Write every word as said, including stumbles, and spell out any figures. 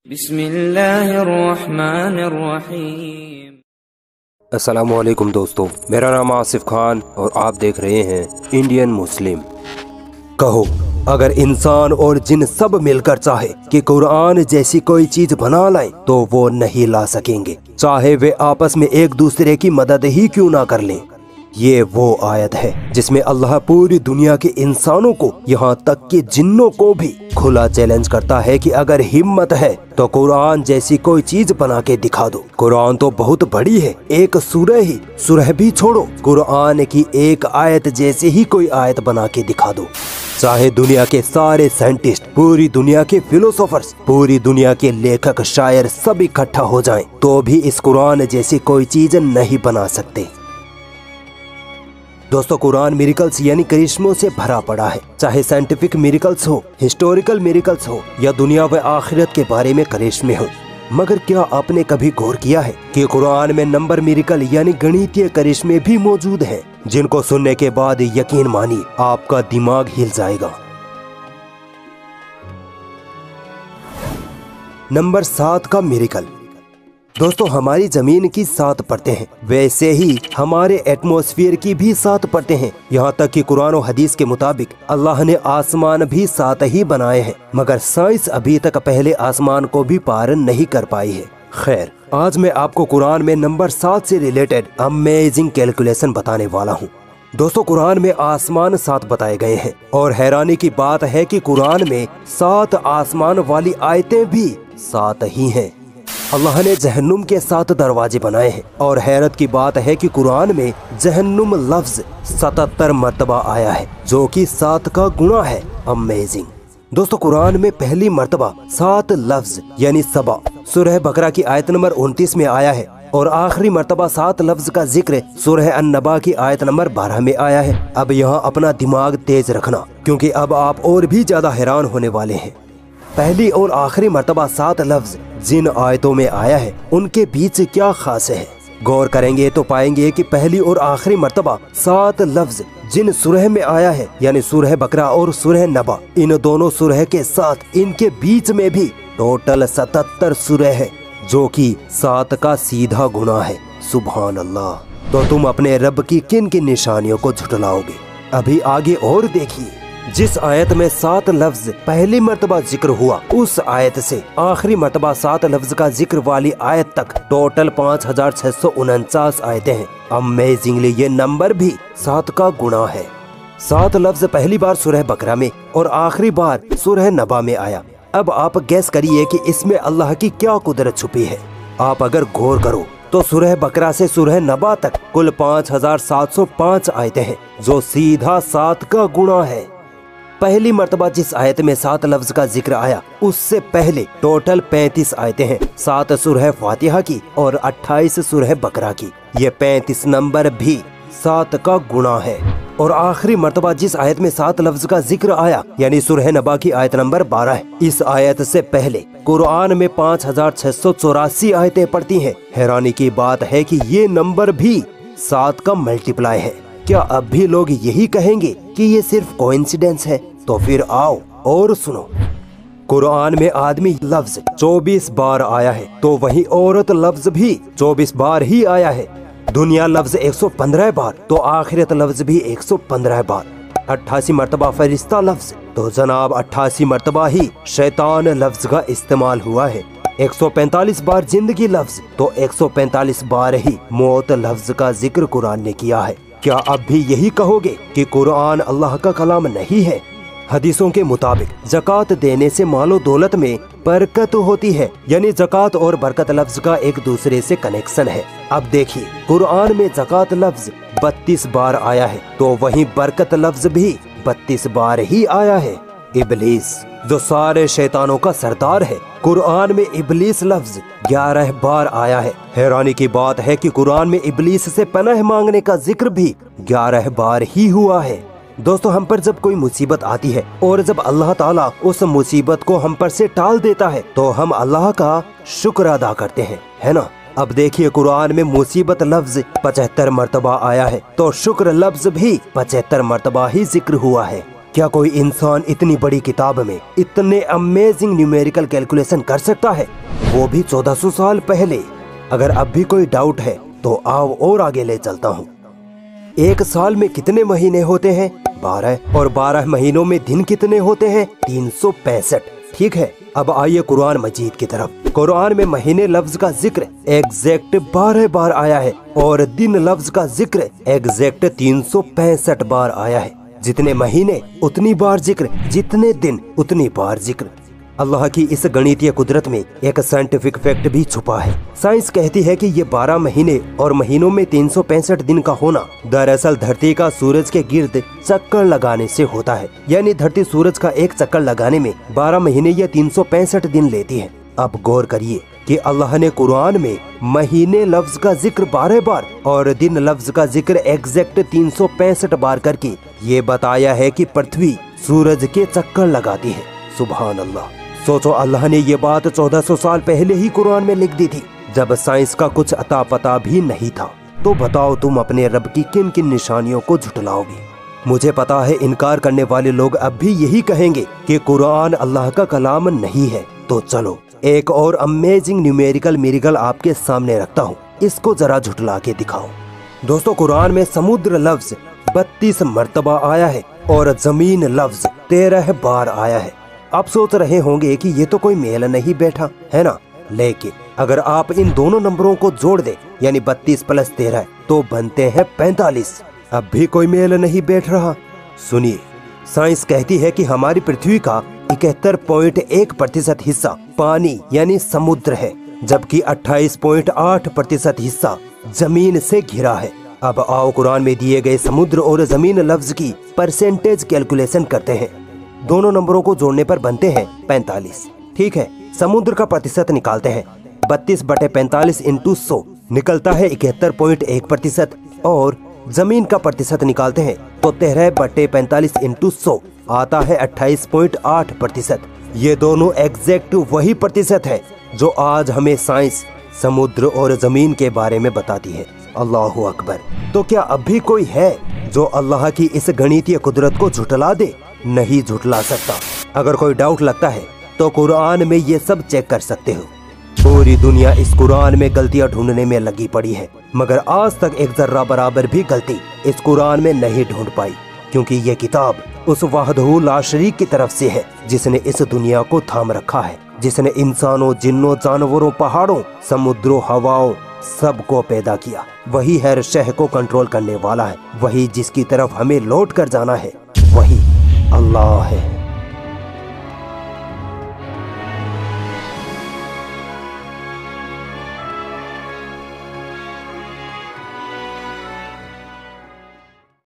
बिस्मिल्लाहिर्रहमानिर्रहीम। अस्सलामुअलैकुम दोस्तों, मेरा नाम आसिफ खान और आप देख रहे हैं इंडियन मुस्लिम। कहो, अगर इंसान और जिन सब मिलकर चाहे कि कुरान जैसी कोई चीज बना लाएं तो वो नहीं ला सकेंगे, चाहे वे आपस में एक दूसरे की मदद ही क्यों ना कर लें। ये वो आयत है जिसमें अल्लाह पूरी दुनिया के इंसानों को, यहाँ तक कि जिन्नों को भी खुला चैलेंज करता है कि अगर हिम्मत है तो कुरान जैसी कोई चीज बना के दिखा दो। कुरान तो बहुत बड़ी है, एक सूरह ही सूरह भी छोड़ो, कुरान की एक आयत जैसी ही कोई आयत बना के दिखा दो। चाहे दुनिया के सारे साइंटिस्ट, पूरी दुनिया के फिलोसोफर्स, पूरी दुनिया के लेखक शायर सब इकट्ठा हो जाएं, तो भी इस कुरान जैसी कोई चीज नहीं बना सकते। दोस्तों, कुरान मिरेकल्स यानी करिश्मों से भरा पड़ा है। चाहे साइंटिफिक मिरेकल्स हो, हिस्टोरिकल मिरेकल्स हो या दुनिया व आखिरत के बारे में करिश्मे हो, मगर क्या आपने कभी गौर किया है कि कुरान में नंबर मिरेकल यानी गणितीय करिश्मे भी मौजूद हैं, जिनको सुनने के बाद यकीन मानिए आपका दिमाग हिल जाएगा। नंबर सात का मिरेकल। दोस्तों, हमारी जमीन की सात परतें हैं, वैसे ही हमारे एटमॉस्फेयर की भी सात परतें हैं। यहाँ तक कि कुरान और हदीस के मुताबिक अल्लाह ने आसमान भी सात ही बनाए हैं, मगर साइंस अभी तक पहले आसमान को भी पार नहीं कर पाई है। खैर, आज मैं आपको कुरान में नंबर सात से रिलेटेड अमेजिंग कैलकुलेशन बताने वाला हूँ। दोस्तों, कुरान में आसमान सात बताए गए हैं और हैरानी की बात है कि कुरान में सात आसमान वाली आयतें भी सात ही हैं। अल्लाह ने जहन्नुम के सात दरवाजे बनाए हैं और हैरत की बात है कि कुरान में जहन्नुम लफ्ज सतहत्तर मर्तबा आया है, जो कि सात का गुणा है। अमेजिंग। दोस्तों, कुरान में पहली मर्तबा सात लफ्ज यानी सबा सूरह बकरा की आयत नंबर उनतीस में आया है और आखिरी मर्तबा सात लफ्ज का जिक्र सूरह अन-नबा की आयत नंबर बारह में आया है। अब यहाँ अपना दिमाग तेज रखना, क्योंकि अब आप और भी ज्यादा हैरान होने वाले हैं। पहली और आखिरी मर्तबा सात लफ्ज जिन आयतों में आया है, उनके बीच क्या खास है। गौर करेंगे तो पाएंगे कि पहली और आखिरी मर्तबा सात लफ्ज जिन सूरह में आया है, यानी सूरह बकरा और सूरह नबा, इन दोनों सूरह के साथ इनके बीच में भी टोटल सतहत्तर सूरह है, जो कि सात का सीधा गुना है। सुभान अल्लाह। तो तुम अपने रब की किन किन निशानियों को झुठलाओगे? अभी आगे और देखिए। जिस आयत में सात लफ्ज पहली मर्तबा जिक्र हुआ, उस आयत से आखिरी मर्तबा सात लफ्ज का जिक्र वाली आयत तक टोटल पाँच हजार छह सौ उनचास आयतें हैं। अमेजिंगली ये नंबर भी सात का गुणा है। सात लफ्ज पहली बार सूरह बकरा में और आखिरी बार सूरह नबा में आया। अब आप गैस करिए कि इसमें अल्लाह की क्या कुदरत छुपी है। आप अगर गौर करो तो सूरह बकरा से सूरह नबा तक कुल पाँच हजार सात सौ पाँच आयतें हैं, जो सीधा सात का गुणा है। पहली मर्तबा जिस आयत में सात लफ्ज का जिक्र आया, उससे पहले टोटल पैंतीस आयतें हैं, सात सूरह फातिहा की और अट्ठाईस सूरह बकरा की। ये पैंतीस नंबर भी सात का गुणा है। और आखिरी मर्तबा जिस आयत में सात लफ्ज का जिक्र आया, यानी सूरह नबा की आयत नंबर बारह है, इस आयत से पहले कुरान में पाँच हजार छह सौ चौरासी आयतें पढ़ती हैं। हैरानी की बात है कि ये नंबर भी सात का मल्टीप्लाई है। क्या अब भी लोग यही कहेंगे कि ये सिर्फ कोइंसिडेंस है? तो फिर आओ और सुनो। कुरान में आदमी लफ्ज चौबीस बार आया है, तो वही औरत लफ्ज भी चौबीस बार ही आया है। दुनिया लफ्ज एक सौ पंद्रह बार, तो आखिरत लफ्ज भी एक सौ पंद्रह बार। अट्ठासी मर्तबा फरिश्ता लफ्ज, तो जनाब अट्ठासी मर्तबा ही शैतान लफ्ज का इस्तेमाल हुआ है। एक सौ पैंतालीस बार जिंदगी लफ्ज, तो एक सौ पैंतालीस बार ही मौत लफ्ज का जिक्र कुरान ने किया है। क्या अब भी यही कहोगे कि कुरान अल्लाह का कलाम नहीं है? हदीसों के मुताबिक ज़कात देने से मालो दौलत में बरकत होती है, यानी ज़कात और बरकत लफ्ज का एक दूसरे से कनेक्शन है। अब देखिए, कुरान में ज़कात लफ्ज बत्तीस बार आया है, तो वहीं बरकत लफ्ज भी बत्तीस बार ही आया है। इबलीस, जो सारे शैतानों का सरदार है, कुरान में इबलीस लफ्ज ग्यारह बार आया है। हैरानी की बात है कि कुरान में इबलीस से पनाह मांगने का जिक्र भी ग्यारह बार ही हुआ है। दोस्तों, हम पर जब कोई मुसीबत आती है और जब अल्लाह ताला उस मुसीबत को हम पर से टाल देता है, तो हम अल्लाह का शुक्र अदा करते हैं, है ना? अब देखिए, कुरान में मुसीबत लफ्ज पचहत्तर मर्तबा आया है, तो शुक्र लफ्ज भी पचहत्तर मर्तबा ही जिक्र हुआ है। क्या कोई इंसान इतनी बड़ी किताब में इतने अमेजिंग न्यूमेरिकल कैलकुलेशन कर सकता है, वो भी चौदह सौ साल पहले। अगर अब भी कोई डाउट है तो आओ और आगे ले चलता हूँ। एक साल में कितने महीने होते हैं? बारह। और बारह महीनों में दिन कितने होते हैं? तीन सौ पैंसठ। ठीक है, अब आइए कुरान मजीद की तरफ। कुरान में महीने लफ्ज का जिक्र एग्जैक्ट बारह बार आया है और दिन लफ्ज का जिक्र एग्जैक्ट तीन सौ पैंसठ बार आया है। जितने महीने उतनी बार जिक्र, जितने दिन उतनी बार जिक्र। अल्लाह की इस गणितीय कुदरत में एक साइंटिफिक फैक्ट भी छुपा है। साइंस कहती है कि ये बारह महीने और महीनों में तीन सौ पैंसठ दिन का होना दरअसल धरती का सूरज के गिर्द चक्कर लगाने से होता है। यानी धरती सूरज का एक चक्कर लगाने में बारह महीने या तीन सौ पैंसठ दिन लेती है। अब गौर करिए कि अल्लाह ने कुरान में महीने लफ्ज का जिक्र बारह बार और दिन लफ्ज का जिक्र एग्जैक्ट तीन सौ पैंसठ बार करके ये बताया है कि पृथ्वी सूरज के चक्कर लगाती है। सुभान अल्लाह। सोचो, अल्लाह ने ये बात चौदह सौ साल पहले ही कुरान में लिख दी थी, जब साइंस का कुछ अता पता भी नहीं था। तो बताओ तुम अपने रब की किन किन निशानियों को झुटलाओगे? मुझे पता है इनकार करने वाले लोग अब भी यही कहेंगे कि कुरान अल्लाह का कलाम नहीं है। तो चलो एक और अमेजिंग न्यूमेरिकल मिरेकल आपके सामने रखता हूँ, इसको जरा झुटला के दिखाओ। दोस्तों, कुरान में समुद्र लफ्ज बत्तीस मर्तबा आया है और जमीन लफ्ज तेरह बार आया है। आप सोच रहे होंगे कि ये तो कोई मेल नहीं बैठा है ना, लेकिन अगर आप इन दोनों नंबरों को जोड़ दे यानी बत्तीस प्लस तेरह तो बनते हैं पैंतालीस। अब भी कोई मेल नहीं बैठ रहा। सुनिए, साइंस कहती है कि हमारी पृथ्वी का इकहत्तर पॉइंट एक प्रतिशत हिस्सा पानी यानी समुद्र है, जबकि अट्ठाईस पॉइंट आठ प्रतिशत हिस्सा जमीन से घिरा है। अब आओ कुरान में दिए गए समुद्र और जमीन लफ्ज की परसेंटेज कैलकुलेशन करते हैं। दोनों नंबरों को जोड़ने पर बनते हैं पैंतालीस। ठीक है, समुद्र का प्रतिशत निकालते हैं। बत्तीस बटे पैंतालीस इंटू सौ निकलता है इकहत्तर पॉइंट एक प्रतिशत और जमीन का प्रतिशत निकालते हैं तो तेरह बटे पैंतालीस इंटू सौ आता है अट्ठाईस पॉइंट आठ प्रतिशत। ये दोनों एग्जैक्ट वही प्रतिशत है जो आज हमें साइंस समुद्र और जमीन के बारे में बताती है। अल्लाहु अकबर। तो क्या अब भी कोई है जो अल्लाह की इस गणितीय कुदरत को झुटला दे? नहीं झुटला सकता। अगर कोई डाउट लगता है तो कुरान में ये सब चेक कर सकते हो। पूरी दुनिया इस कुरान में गलतियां ढूंढने में लगी पड़ी है, मगर आज तक एक जर्रा बराबर भी गलती इस कुरान में नहीं ढूंढ पाई, क्योंकि ये किताब उस वहदहू ला शरीक की तरफ से है जिसने इस दुनिया को थाम रखा है, जिसने इंसानों, जिन्नों, जानवरों, पहाड़ों, समुद्रों, हवाओं सबको पैदा किया। वही हर शह को कंट्रोल करने वाला है। वही जिसकी तरफ हमें लौट कर जाना है, वही अल्लाह है।